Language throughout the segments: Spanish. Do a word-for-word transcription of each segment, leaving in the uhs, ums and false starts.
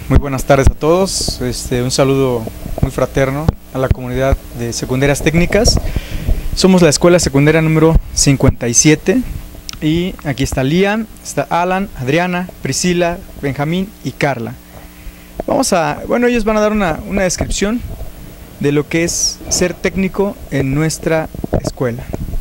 Muy buenas tardes a todos. Este, un saludo muy fraterno a la comunidad de secundarias técnicas. Somos la escuela secundaria número cincuenta y siete y aquí está Liam, está Alan, Adriana, Priscila, Benjamín y Carla. Vamos a, bueno, ellos van a dar una, una descripción de lo que es ser técnico en nuestra escuela.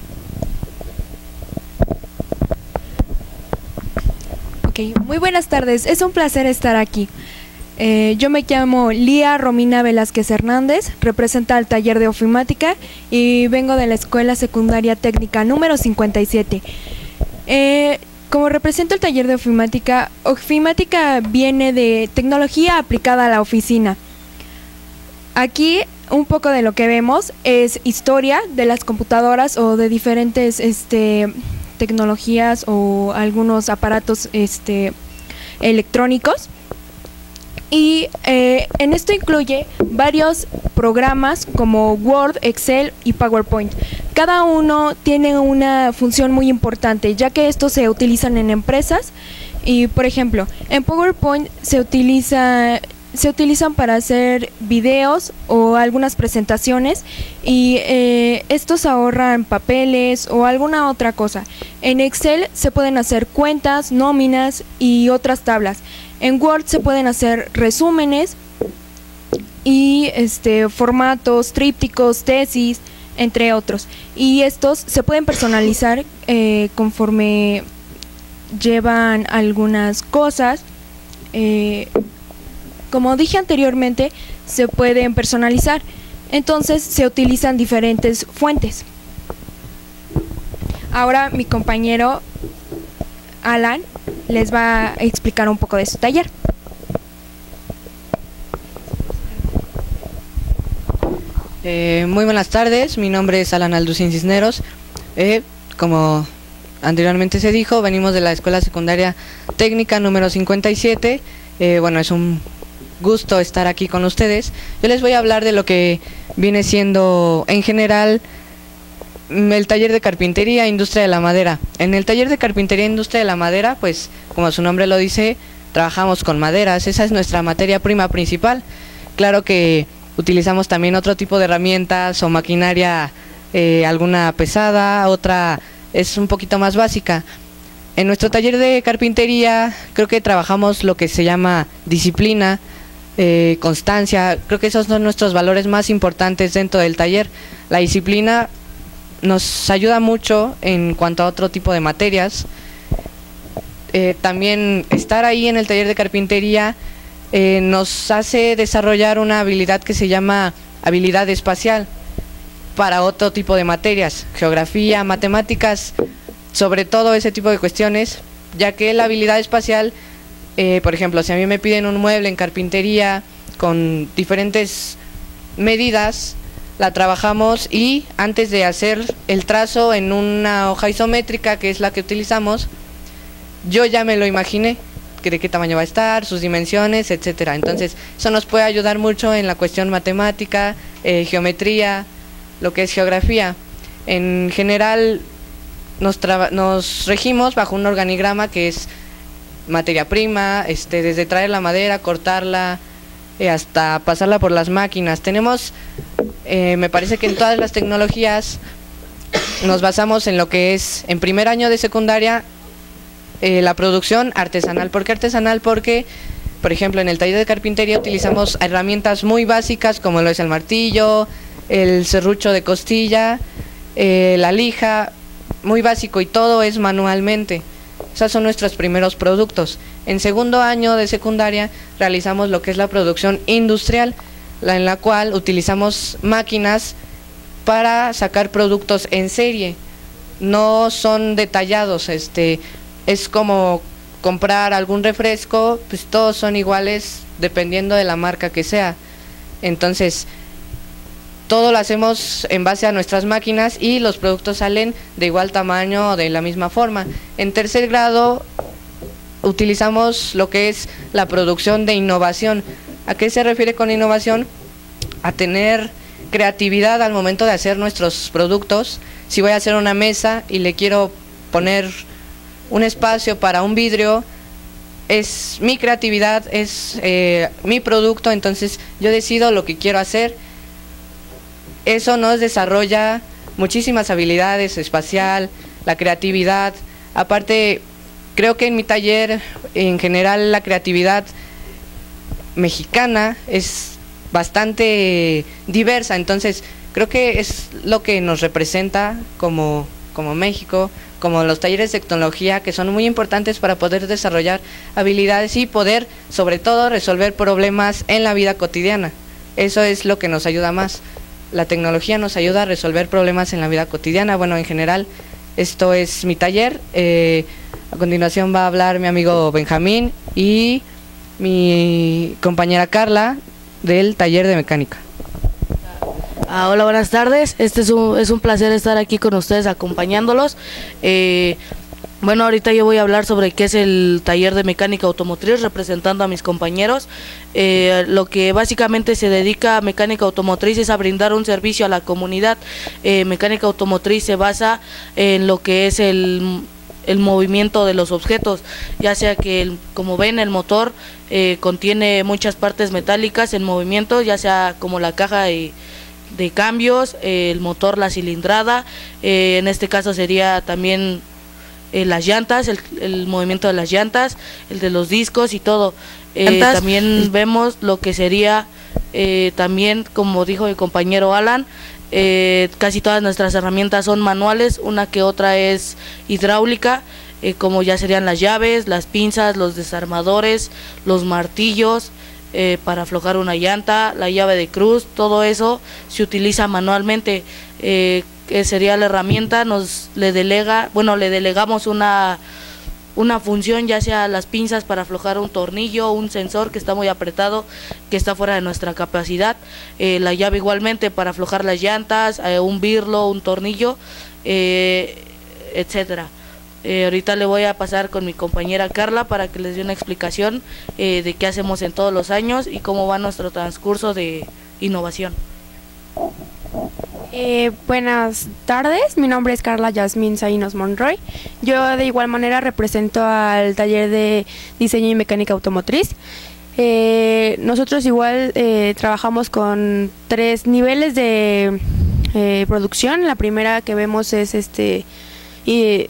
Ok, muy buenas tardes, es un placer estar aquí. Eh, yo me llamo Lía Romina Velázquez Hernández, represento al taller de ofimática y vengo de la escuela secundaria técnica número cincuenta y siete. Eh, como represento el taller de ofimática, ofimática viene de tecnología aplicada a la oficina. Aquí un poco de lo que vemos es historia de las computadoras o de diferentes este, tecnologías o algunos aparatos este, electrónicos. Y eh, en esto incluye varios programas como Word, Excel y PowerPoint. Cada uno tiene una función muy importante, ya que estos se utilizan en empresas. Y por ejemplo, en PowerPoint se utiliza, se utilizan para hacer videos o algunas presentaciones y eh, estos ahorran papeles o alguna otra cosa. En Excel se pueden hacer cuentas, nóminas y otras tablas. En Word se pueden hacer resúmenes y este, formatos, trípticos, tesis, entre otros. Y estos se pueden personalizar eh, conforme llevan algunas cosas. Eh, como dije anteriormente, se pueden personalizar. Entonces se utilizan diferentes fuentes. Ahora mi compañero Alan les va a explicar un poco de su taller. Eh, muy buenas tardes, mi nombre es Alan Alducín Cisneros. Eh, como anteriormente se dijo, venimos de la escuela secundaria técnica número cincuenta y siete. Eh, bueno, es un gusto estar aquí con ustedes. Yo les voy a hablar de lo que viene siendo en general el taller de carpintería e industria de la madera. En el taller de carpintería e industria de la madera, pues como su nombre lo dice, trabajamos con maderas. Esa es nuestra materia prima principal. Claro que utilizamos también otro tipo de herramientas o maquinaria, eh, alguna pesada, otra es un poquito más básica. En nuestro taller de carpintería creo que trabajamos lo que se llama disciplina, eh, constancia. Creo que esos son nuestros valores más importantes dentro del taller. La disciplina nos ayuda mucho en cuanto a otro tipo de materias. Eh, también estar ahí en el taller de carpintería eh, nos hace desarrollar una habilidad que se llama habilidad espacial para otro tipo de materias, geografía, matemáticas, sobre todo ese tipo de cuestiones, ya que la habilidad espacial, eh, por ejemplo, si a mí me piden un mueble en carpintería con diferentes medidas, la trabajamos y antes de hacer el trazo en una hoja isométrica, que es la que utilizamos, yo ya me lo imaginé, que de qué tamaño va a estar, sus dimensiones, etcétera. Entonces, eso nos puede ayudar mucho en la cuestión matemática, eh, geometría, lo que es geografía. En general, nos, nos regimos bajo un organigrama que es materia prima, este, desde traer la madera, cortarla, eh, hasta pasarla por las máquinas. Tenemos... Eh, me parece que en todas las tecnologías nos basamos en lo que es, en primer año de secundaria, eh, la producción artesanal. ¿Por qué artesanal? Porque, por ejemplo, en el taller de carpintería utilizamos herramientas muy básicas como lo es el martillo, el serrucho de costilla, eh, la lija, muy básico, y todo es manualmente. Esos son nuestros primeros productos. En segundo año de secundaria realizamos lo que es la producción industrial, la en la cual utilizamos máquinas para sacar productos en serie. No son detallados, este, es como comprar algún refresco, pues todos son iguales dependiendo de la marca que sea. Entonces, todo lo hacemos en base a nuestras máquinas y los productos salen de igual tamaño o de la misma forma. En tercer grado utilizamos lo que es la producción de innovación. ¿A qué se refiere con innovación? A tener creatividad al momento de hacer nuestros productos. Si voy a hacer una mesa y le quiero poner un espacio para un vidrio, es mi creatividad, es eh, mi producto, entonces yo decido lo que quiero hacer. Eso nos desarrolla muchísimas habilidades, espacial, la creatividad. Aparte, creo que en mi taller, en general, la creatividad mexicana es bastante diversa, entonces creo que es lo que nos representa como, como México, como los talleres de tecnología, que son muy importantes para poder desarrollar habilidades y poder, sobre todo, resolver problemas en la vida cotidiana. Eso es lo que nos ayuda más. La tecnología nos ayuda a resolver problemas en la vida cotidiana. Bueno, en general, esto es mi taller. Eh, a continuación va a hablar mi amigo Benjamín y mi compañera Carla del taller de mecánica. Ah, hola, buenas tardes. Este es un, es un placer estar aquí con ustedes acompañándolos. Eh, bueno, ahorita yo voy a hablar sobre qué es el taller de mecánica automotriz, representando a mis compañeros. Eh, lo que básicamente se dedica a mecánica automotriz es a brindar un servicio a la comunidad. Eh, mecánica automotriz se basa en lo que es el, el movimiento de los objetos, ya sea que, el, como ven, el motor eh, contiene muchas partes metálicas en movimiento, ya sea como la caja de, de cambios, eh, el motor, la cilindrada, eh, en este caso sería también Eh, las llantas, el, el movimiento de las llantas, el de los discos y todo. Eh, también vemos lo que sería, eh, también como dijo mi compañero Alan, eh, casi todas nuestras herramientas son manuales, una que otra es hidráulica, eh, como ya serían las llaves, las pinzas, los desarmadores, los martillos, eh, para aflojar una llanta, la llave de cruz, todo eso se utiliza manualmente. eh, que sería la herramienta, nos le delega, bueno, le delegamos una, una función, ya sea las pinzas para aflojar un tornillo, un sensor que está muy apretado, que está fuera de nuestra capacidad, eh, la llave igualmente para aflojar las llantas, eh, un birlo, un tornillo, eh, etcétera. Eh, ahorita le voy a pasar con mi compañera Carla para que les dé una explicación eh, de qué hacemos en todos los años y cómo va nuestro transcurso de innovación. Eh, buenas tardes, mi nombre es Carla Yasmín Zainos Monroy. Yo de igual manera represento al taller de diseño y mecánica automotriz. Eh, nosotros igual eh, trabajamos con tres niveles de eh, producción. La primera que vemos es este eh,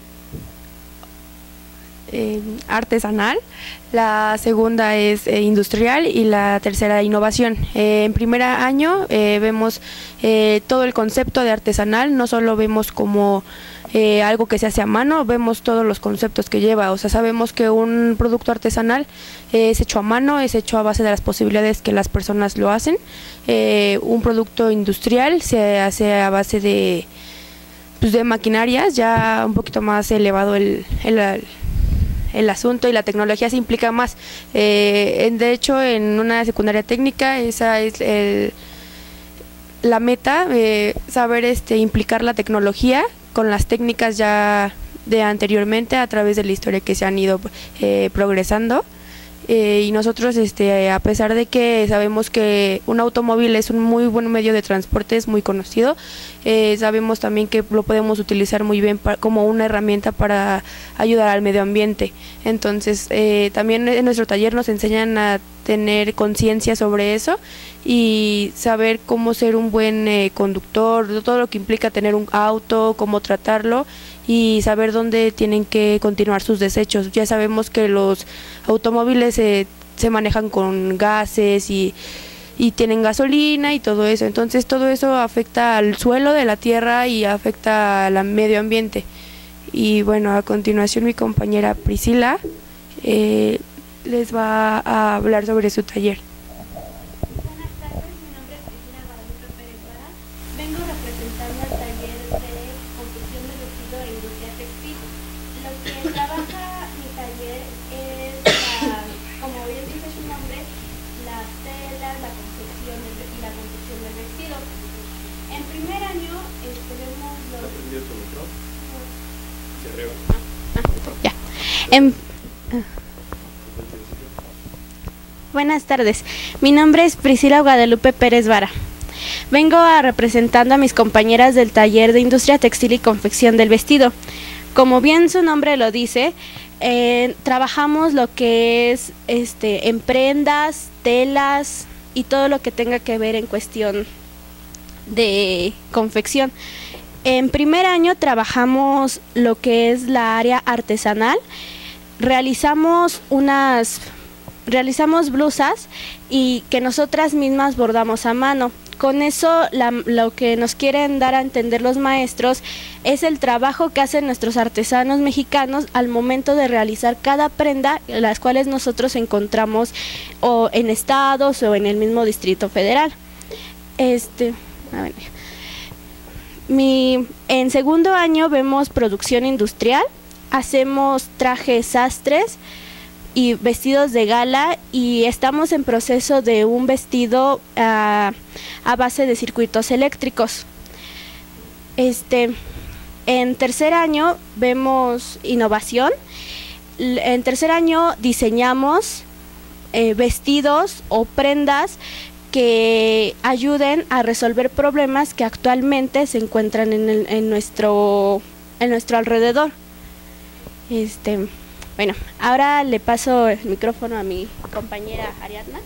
eh, artesanal, la segunda es eh, industrial y la tercera innovación. Eh, en primer año eh, vemos eh, todo el concepto de artesanal, no solo vemos como eh, algo que se hace a mano, vemos todos los conceptos que lleva, o sea, sabemos que un producto artesanal eh, es hecho a mano, es hecho a base de las posibilidades que las personas lo hacen. Eh, un producto industrial se hace a base de, pues, de maquinarias, ya un poquito más elevado el, el, el el asunto y la tecnología se implica más. Eh, en, de hecho, en una secundaria técnica, esa es el, la meta, eh, saber este implicar la tecnología con las técnicas ya de anteriormente a través de la historia que se han ido eh, progresando. Eh, y nosotros, este, a pesar de que sabemos que un automóvil es un muy buen medio de transporte, es muy conocido, eh, sabemos también que lo podemos utilizar muy bien para, como una herramienta para ayudar al medio ambiente. Entonces, eh, también en nuestro taller nos enseñan a tener conciencia sobre eso y saber cómo ser un buen eh, conductor, todo lo que implica tener un auto, cómo tratarlo y saber dónde tienen que continuar sus desechos. Ya sabemos que los automóviles eh, se manejan con gases y, y tienen gasolina y todo eso, entonces todo eso afecta al suelo de la tierra y afecta al medio ambiente. Y bueno, a continuación mi compañera Priscila eh, les va a hablar sobre su taller. Buenas tardes, mi nombre es Cristina Guadalupe Pérez Vara. Vengo representando al taller de confección de vestido e industria textil. Lo que trabaja mi taller es, la, como bien dice su nombre, las telas, la confección del, y la confección del vestido. En primer año este, vemos los... Ya. En, Buenas tardes, mi nombre es Priscila Guadalupe Pérez Vara. Vengo a representando a mis compañeras del taller de Industria Textil y Confección del Vestido. Como bien su nombre lo dice, eh, trabajamos lo que es este, en prendas, telas y todo lo que tenga que ver en cuestión de confección. En primer año trabajamos lo que es la área artesanal, realizamos unas, realizamos blusas y que nosotras mismas bordamos a mano. Con eso la, lo que nos quieren dar a entender los maestros es el trabajo que hacen nuestros artesanos mexicanos al momento de realizar cada prenda, las cuales nosotros encontramos o en estados o en el mismo Distrito Federal. Este, a ver, mi, en segundo año vemos producción industrial, hacemos trajes sastres y vestidos de gala y estamos en proceso de un vestido uh, a base de circuitos eléctricos. Este, en tercer año vemos innovación. En tercer año diseñamos eh, vestidos o prendas que ayuden a resolver problemas que actualmente se encuentran en, el, en, nuestro, en nuestro alrededor. Este, bueno, ahora le paso el micrófono a mi compañera Ariadna.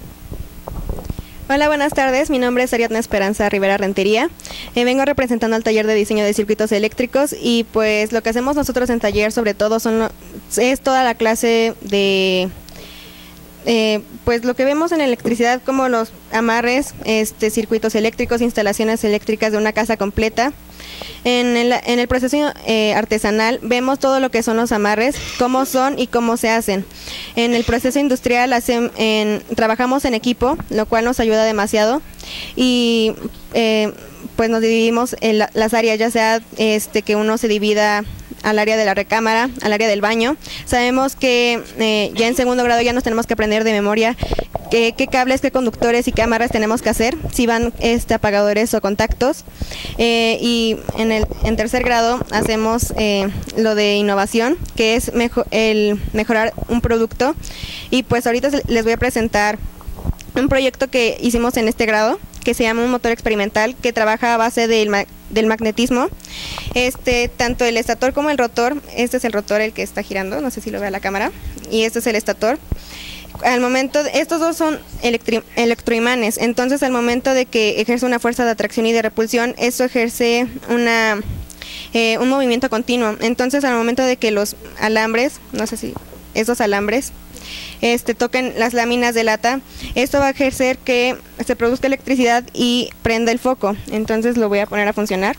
Hola, buenas tardes. Mi nombre es Ariadna Esperanza Rivera Rentería. Eh, vengo representando al taller de diseño de circuitos eléctricos y pues lo que hacemos nosotros en taller sobre todo son lo, es toda la clase de eh, pues lo que vemos en electricidad como los amarres, este, circuitos eléctricos, instalaciones eléctricas de una casa completa. En el, en el proceso eh, artesanal vemos todo lo que son los amarres, cómo son y cómo se hacen. En el proceso industrial hacen, en, trabajamos en equipo, lo cual nos ayuda demasiado y eh, pues nos dividimos en la, las áreas, ya sea este, que uno se divida al área de la recámara, al área del baño. Sabemos que eh, ya en segundo grado ya nos tenemos que aprender de memoria qué, qué cables, qué conductores y qué amarres tenemos que hacer, si van este, apagadores o contactos. Eh, y en el en tercer grado hacemos eh, lo de innovación, que es mejor, el mejorar un producto. Y pues ahorita les voy a presentar un proyecto que hicimos en este grado, que se llama un motor experimental que trabaja a base del, ma del magnetismo. Este, tanto el estator como el rotor, este es el rotor el que está girando, no sé si lo ve a la cámara, y este es el estator. Al momento, de, estos dos son electroimanes, entonces al momento de que ejerce una fuerza de atracción y de repulsión, eso ejerce una, eh, un movimiento continuo. Entonces al momento de que los alambres, no sé si esos alambres, Este, toquen las láminas de lata, esto va a ejercer que se produzca electricidad y prenda el foco. Entonces lo voy a poner a funcionar.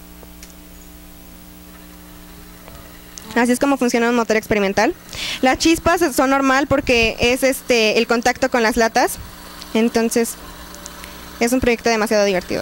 Así es como funciona un motor experimental. Las chispas son normal porque es este el contacto con las latas. Entonces es un proyecto demasiado divertido.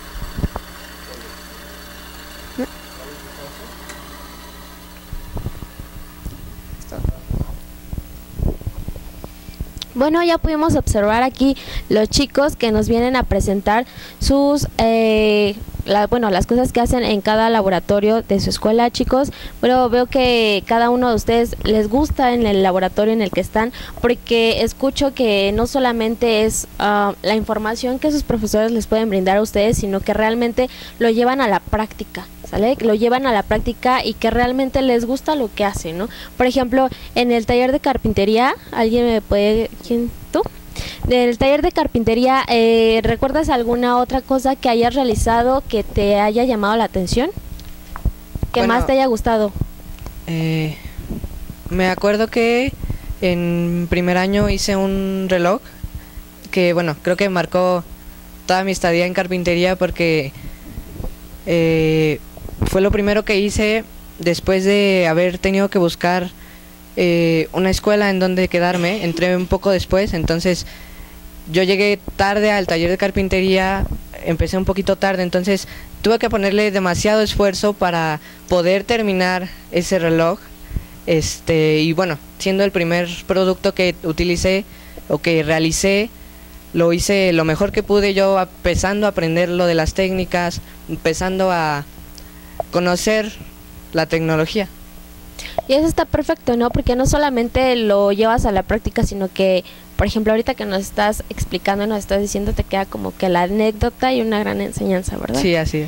Bueno, ya pudimos observar aquí los chicos que nos vienen a presentar sus, eh, la, bueno, las cosas que hacen en cada laboratorio de su escuela, chicos. Pero veo que cada uno de ustedes les gusta en el laboratorio en el que están, porque escucho que no solamente es uh, la información que sus profesores les pueden brindar a ustedes, sino que realmente lo llevan a la práctica. ¿Sale? Lo llevan a la práctica y que realmente les gusta lo que hacen, ¿no? Por ejemplo, en el taller de carpintería, ¿alguien me puede...? ¿Quién? ¿Tú? Del taller de carpintería, eh, ¿recuerdas alguna otra cosa que hayas realizado que te haya llamado la atención? ¿Qué bueno, más te haya gustado? Eh, me acuerdo que en primer año hice un reloj que, bueno, creo que marcó toda mi estadía en carpintería porque... Eh, fue lo primero que hice después de haber tenido que buscar eh, una escuela en donde quedarme. Entré un poco después, entonces yo llegué tarde al taller de carpintería, empecé un poquito tarde, entonces tuve que ponerle demasiado esfuerzo para poder terminar ese reloj. Este, y bueno, siendo el primer producto que utilicé o que realicé, lo hice lo mejor que pude, yo empezando a aprender lo de las técnicas, empezando a conocer la tecnología. Y eso está perfecto, ¿no? Porque no solamente lo llevas a la práctica, sino que, por ejemplo, ahorita que nos estás explicando, nos estás diciendo, te queda como que la anécdota y una gran enseñanza, ¿verdad? Sí, así es.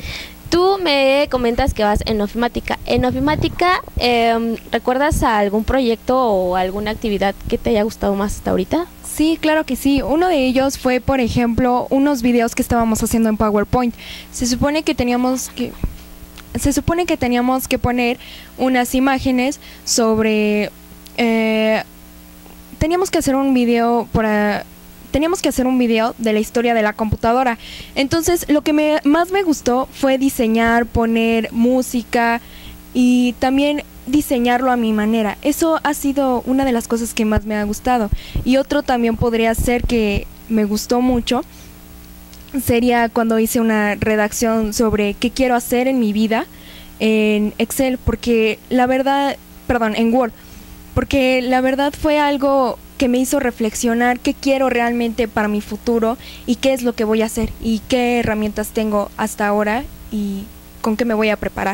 Tú me comentas que vas en ofimática. En ofimática, eh, ¿recuerdas a algún proyecto o alguna actividad que te haya gustado más hasta ahorita? Sí, claro que sí. Uno de ellos fue, por ejemplo, unos videos que estábamos haciendo en PowerPoint. Se supone que teníamos que se supone que teníamos que poner unas imágenes sobre eh, teníamos que hacer un video para teníamos que hacer un video de la historia de la computadora. Entonces, lo que me, más me gustó fue diseñar, poner música y también diseñarlo a mi manera. Eso ha sido una de las cosas que más me ha gustado. Y otro también podría ser que me gustó mucho, sería cuando hice una redacción sobre qué quiero hacer en mi vida en Excel, porque la verdad, perdón, en Word, porque la verdad fue algo que me hizo reflexionar qué quiero realmente para mi futuro y qué es lo que voy a hacer y qué herramientas tengo hasta ahora y con qué me voy a preparar.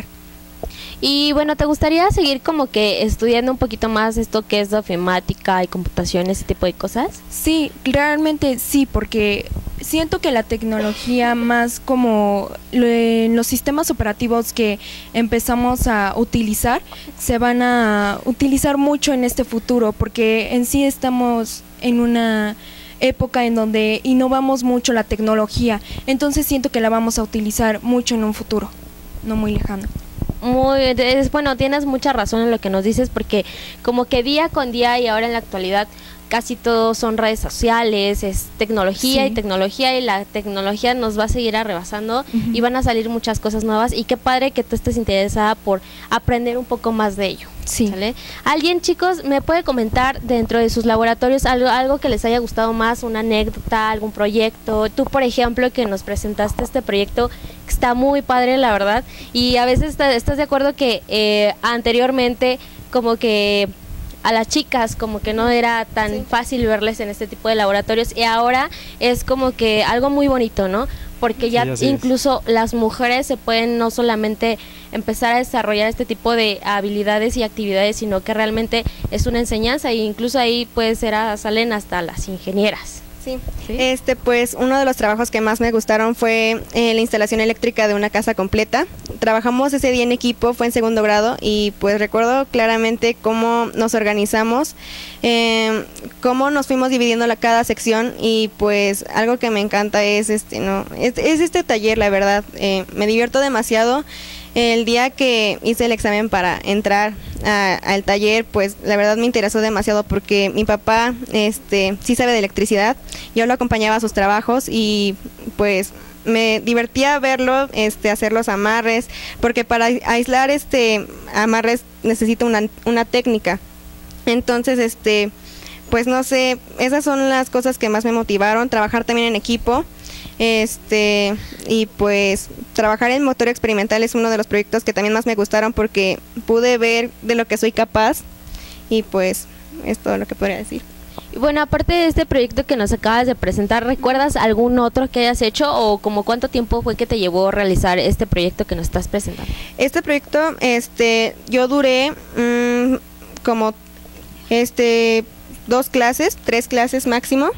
Y bueno, ¿te gustaría seguir como que estudiando un poquito más esto que es de ofimática y computación, ese tipo de cosas? Sí, realmente sí, porque siento que la tecnología más como lo- en los sistemas operativos que empezamos a utilizar se van a utilizar mucho en este futuro, porque en sí estamos en una época en donde innovamos mucho la tecnología, entonces siento que la vamos a utilizar mucho en un futuro, no muy lejano. Muy, es, bueno, tienes mucha razón en lo que nos dices, porque como que día con día y ahora en la actualidad casi todo son redes sociales, es tecnología Sí. y tecnología, y la tecnología nos va a seguir arrebasando. Ujú. Y van a salir muchas cosas nuevas, y qué padre que tú estés interesada por aprender un poco más de ello. Sí. ¿Sale? ¿Alguien, chicos, me puede comentar dentro de sus laboratorios algo, algo que les haya gustado más, una anécdota, algún proyecto? Tú, por ejemplo, que nos presentaste este proyecto, que está muy padre, la verdad, y a veces está- estás de acuerdo que eh, anteriormente como que a las chicas como que no era tan Sí. fácil verles en este tipo de laboratorios, y ahora es como que algo muy bonito, ¿no? Porque ya Sí, así es. incluso las mujeres se pueden no solamente empezar a desarrollar este tipo de habilidades y actividades, sino que realmente es una enseñanza, e incluso ahí puede ser a- salen hasta las ingenieras. Sí. ¿Sí? Este, pues uno de los trabajos que más me gustaron fue eh, la instalación eléctrica de una casa completa. Trabajamos ese día en equipo, fue en segundo grado, y pues recuerdo claramente cómo nos organizamos, eh, cómo nos fuimos dividiendo la cada sección, y pues algo que me encanta es este, no, es, es este taller, la verdad, eh, me divierto demasiado. El día que hice el examen para entrar a- al taller, pues la verdad me interesó demasiado, porque mi papá este, sí sabe de electricidad, yo lo acompañaba a sus trabajos y pues me divertía verlo, este, hacer los amarres, porque para aislar este amarres necesita una, una técnica. Entonces, este, pues no sé, esas son las cosas que más me motivaron, trabajar también en equipo. Este, y pues trabajar en motor experimental es uno de los proyectos que también más me gustaron, porque pude ver de lo que soy capaz, y pues es todo lo que podría decir. Y bueno, aparte de este proyecto que nos acabas de presentar, ¿recuerdas algún otro que hayas hecho, o como cuánto tiempo fue que te llevó a realizar este proyecto que nos estás presentando? Este proyecto, este, yo duré mm, como este dos clases, tres clases máximo.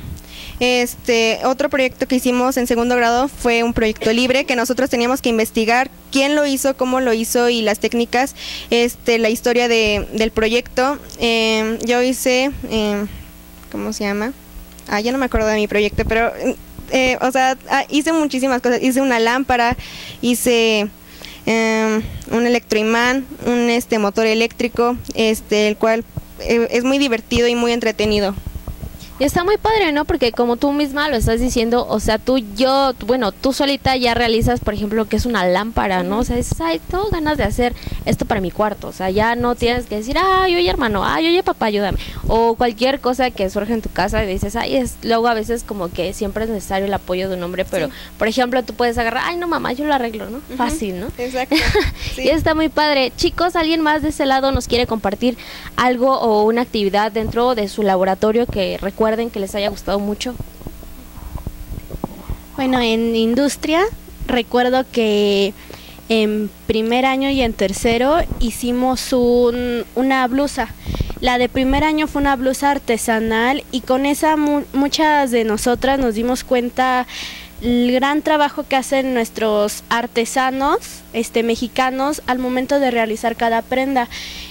Este, otro proyecto que hicimos en segundo grado fue un proyecto libre, que nosotros teníamos que investigar quién lo hizo, cómo lo hizo y las técnicas, este, la historia de, del proyecto. Eh, yo hice, eh, ¿cómo se llama? Ah, ya no me acuerdo de mi proyecto, pero, eh, o sea, ah, hice muchísimas cosas. Hice una lámpara, hice eh, un electroimán, un este motor eléctrico, este, el cual eh, es muy divertido y muy entretenido. Y está muy padre, ¿no? Porque como tú misma lo estás diciendo, o sea, tú, yo, tú- bueno, tú solita ya realizas, por ejemplo, lo que es una lámpara, ¿no? O sea, dices, ay, tengo ganas de hacer esto para mi cuarto. O sea, ya no tienes que decir, ay, oye, hermano, ay, oye, papá, ayúdame. O cualquier cosa que surge en tu casa y dices, ay, es, luego a veces como que siempre es necesario el apoyo de un hombre, pero, Sí. por ejemplo, tú puedes agarrar, ay, no, mamá, yo lo arreglo, ¿no? Ujú. Fácil, ¿no? Exacto. Sí. Y está muy padre. Chicos, ¿alguien más de ese lado nos quiere compartir algo o una actividad dentro de su laboratorio que recuerden que les haya gustado mucho? Bueno, en industria recuerdo que en primer año y en tercero hicimos un- una blusa. La de primer año fue una blusa artesanal, y con esa mu- muchas de nosotras nos dimos cuenta el gran trabajo que hacen nuestros artesanos este, mexicanos al momento de realizar cada prenda.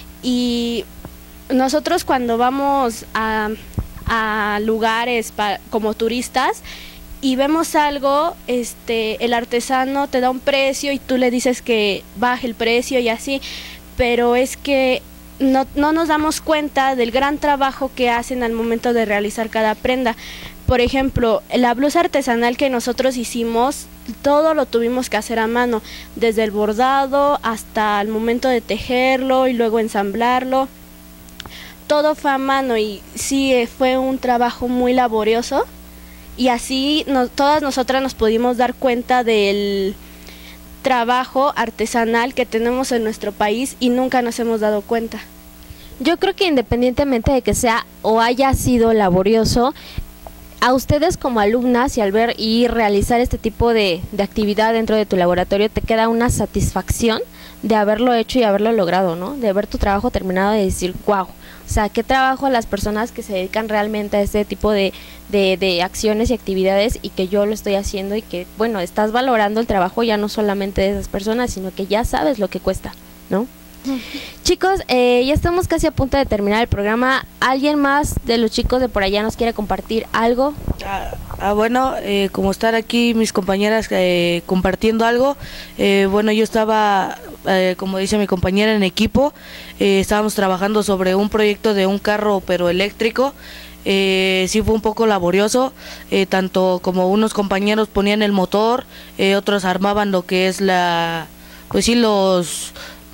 Y nosotros cuando vamos a, a lugares pa, como turistas y vemos algo, este, el artesano te da un precio y tú le dices que baje el precio y así, pero es que no, no nos damos cuenta del gran trabajo que hacen al momento de realizar cada prenda. Por ejemplo, la blusa artesanal que nosotros hicimos, todo lo tuvimos que hacer a mano, desde el bordado hasta el momento de tejerlo y luego ensamblarlo. Todo fue a mano y sí, fue un trabajo muy laborioso, y así no, todas nosotras nos pudimos dar cuenta del trabajo artesanal que tenemos en nuestro país y nunca nos hemos dado cuenta. Yo creo que independientemente de que sea o haya sido laborioso, a ustedes como alumnas y al ver y realizar este tipo de, de actividad dentro de tu laboratorio te queda una satisfacción de haberlo hecho y haberlo logrado, ¿no? De ver tu trabajo terminado y decir, wow, o sea, qué trabajo a las personas que se dedican realmente a este tipo de, de, de acciones y actividades, y que yo lo estoy haciendo, y que, bueno, estás valorando el trabajo ya no solamente de esas personas, sino que ya sabes lo que cuesta, ¿no? Chicos, eh, ya estamos casi a punto de terminar el programa. ¿Alguien más de los chicos de por allá nos quiere compartir algo? Ah, ah, bueno, eh, como estar aquí mis compañeras eh, compartiendo algo, eh, bueno, yo estaba, eh, como dice mi compañera, en equipo, eh, estábamos trabajando sobre un proyecto de un carro pero eléctrico. Eh, sí fue un poco laborioso, eh, tanto como unos compañeros ponían el motor, eh, otros armaban lo que es la, pues sí, los...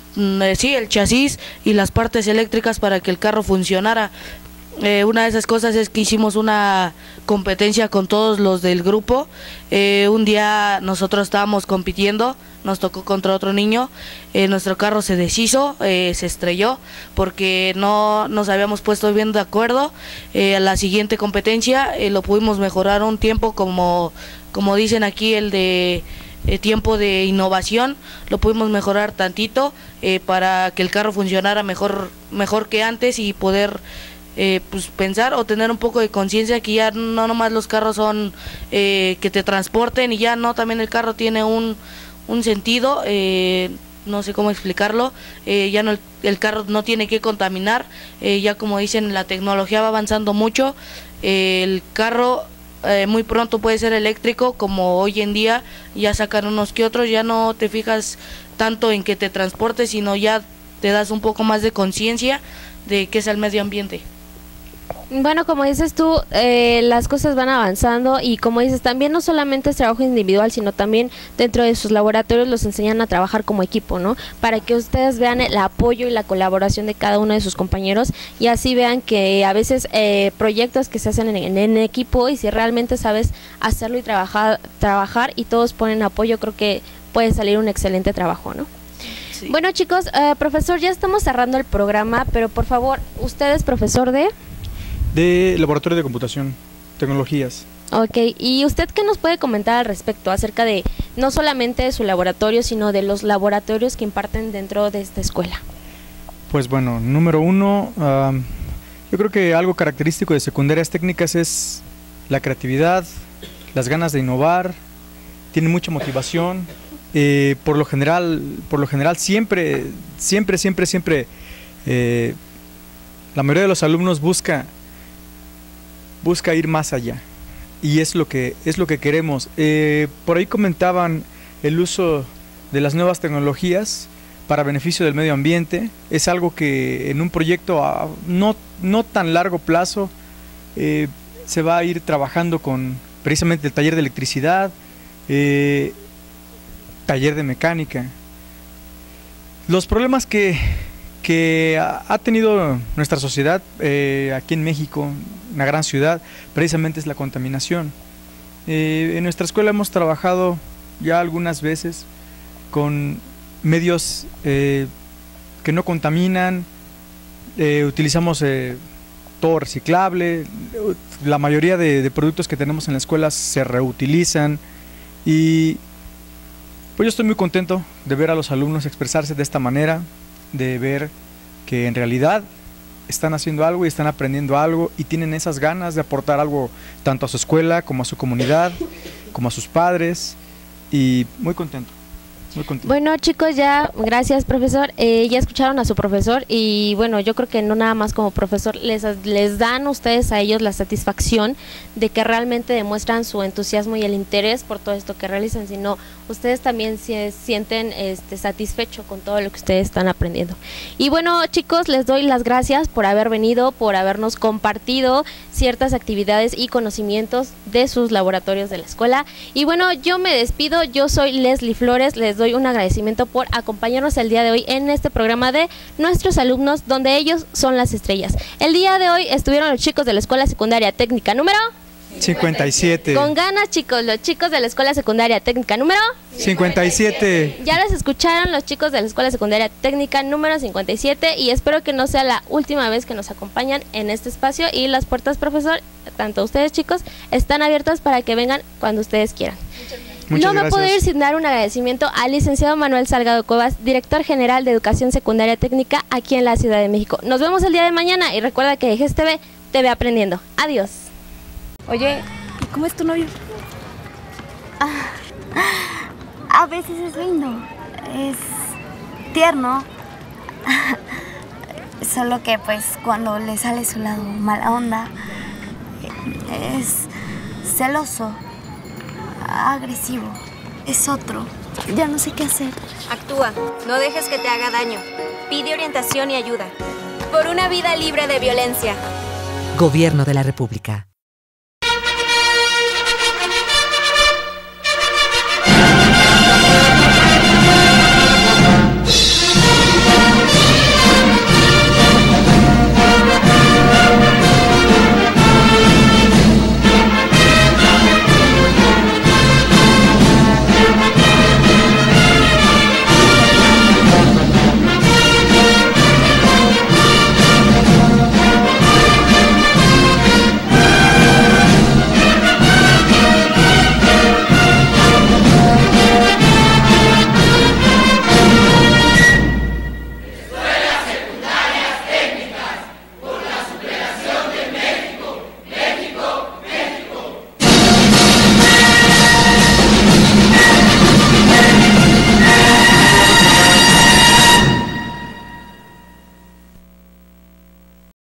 sí, el chasis y las partes eléctricas para que el carro funcionara. Eh, una de esas cosas es que hicimos una competencia con todos los del grupo. Eh, un día nosotros estábamos compitiendo, nos tocó contra otro niño, eh, nuestro carro se deshizo, eh, se estrelló porque no nos habíamos puesto bien de acuerdo. Eh, a la siguiente competencia eh, lo pudimos mejorar un tiempo, como, como dicen aquí, el de... Eh, tiempo de innovación, lo pudimos mejorar tantito eh, para que el carro funcionara mejor mejor que antes, y poder eh, pues pensar o tener un poco de conciencia que ya no nomás los carros son eh, que te transporten y ya no, también el carro tiene un, un sentido, eh, no sé cómo explicarlo, eh, ya no el, el carro no tiene que contaminar, eh, ya como dicen, la tecnología va avanzando mucho, eh, el carro Eh, muy pronto puede ser eléctrico, como hoy en día ya sacan unos que otros, ya no te fijas tanto en que te transportes, sino ya te das un poco más de conciencia de qué es el medio ambiente. Bueno, como dices tú, eh, las cosas van avanzando, y como dices, también no solamente es trabajo individual, sino también dentro de sus laboratorios los enseñan a trabajar como equipo, ¿no? Para que ustedes vean el apoyo y la colaboración de cada uno de sus compañeros, y así vean que a veces eh, proyectos que se hacen en, en, en equipo, y si realmente sabes hacerlo y trabajar, trabajar y todos ponen apoyo, creo que puede salir un excelente trabajo, ¿no? Sí. Bueno, chicos, eh, profesor, ya estamos cerrando el programa, pero por favor, usted es profesor de... de Laboratorio de Computación, Tecnologías. Ok, ¿y usted qué nos puede comentar al respecto acerca de no solamente de su laboratorio, sino de los laboratorios que imparten dentro de esta escuela? Pues bueno, número uno, uh, yo creo que algo característico de secundarias técnicas es la creatividad, las ganas de innovar, tienen mucha motivación, eh, por lo general, por lo general siempre, siempre, siempre, siempre, eh, la mayoría de los alumnos busca busca ir más allá, y es lo que es lo que queremos. Eh, por ahí comentaban el uso de las nuevas tecnologías para beneficio del medio ambiente. Es algo que en un proyecto a no, no tan largo plazo eh, se va a ir trabajando con precisamente el taller de electricidad, eh, taller de mecánica. Los problemas que, que ha tenido nuestra sociedad eh, aquí en México, una gran ciudad, precisamente es la contaminación. Eh, en nuestra escuela hemos trabajado ya algunas veces con medios eh, que no contaminan, eh, utilizamos eh, todo reciclable, la mayoría de, de productos que tenemos en la escuela se reutilizan, y pues yo estoy muy contento de ver a los alumnos expresarse de esta manera, de ver que en realidad están haciendo algo y están aprendiendo algo y tienen esas ganas de aportar algo tanto a su escuela como a su comunidad, como a sus padres y muy contento. Muy contento. Bueno, chicos, ya, gracias, profesor. Eh, ya escucharon a su profesor y bueno, yo creo que no nada más como profesor, les, les dan ustedes a ellos la satisfacción de que realmente demuestran su entusiasmo y el interés por todo esto que realizan, sino ustedes también se sienten este, satisfechos con todo lo que ustedes están aprendiendo. Y bueno, chicos, les doy las gracias por haber venido, por habernos compartido ciertas actividades y conocimientos de sus laboratorios de la escuela. Y bueno, yo me despido, yo soy Leslie Flores, les doy un agradecimiento por acompañarnos el día de hoy en este programa de nuestros alumnos, donde ellos son las estrellas. El día de hoy estuvieron los chicos de la Escuela Secundaria Técnica número cincuenta y siete. Con ganas, chicos, los chicos de la Escuela Secundaria Técnica número cincuenta y siete. Ya los escucharon los chicos de la Escuela Secundaria Técnica número cincuenta y siete y espero que no sea la última vez que nos acompañan en este espacio y las puertas, profesor, tanto ustedes, chicos, están abiertas para que vengan cuando ustedes quieran. Muchas no me gracias. puedo ir sin dar un agradecimiento al licenciado Manuel Salgado Cuevas, director general de Educación Secundaria Técnica aquí en la Ciudad de México. Nos vemos el día de mañana y recuerda que G E S T V te ve aprendiendo. Adiós. Oye, ¿y cómo es tu novio? Ah, a veces es lindo, es tierno, solo que pues cuando le sale su lado mala onda, es celoso, agresivo, es otro. Ya no sé qué hacer. Actúa, no dejes que te haga daño. Pide orientación y ayuda. Por una vida libre de violencia. Gobierno de la República.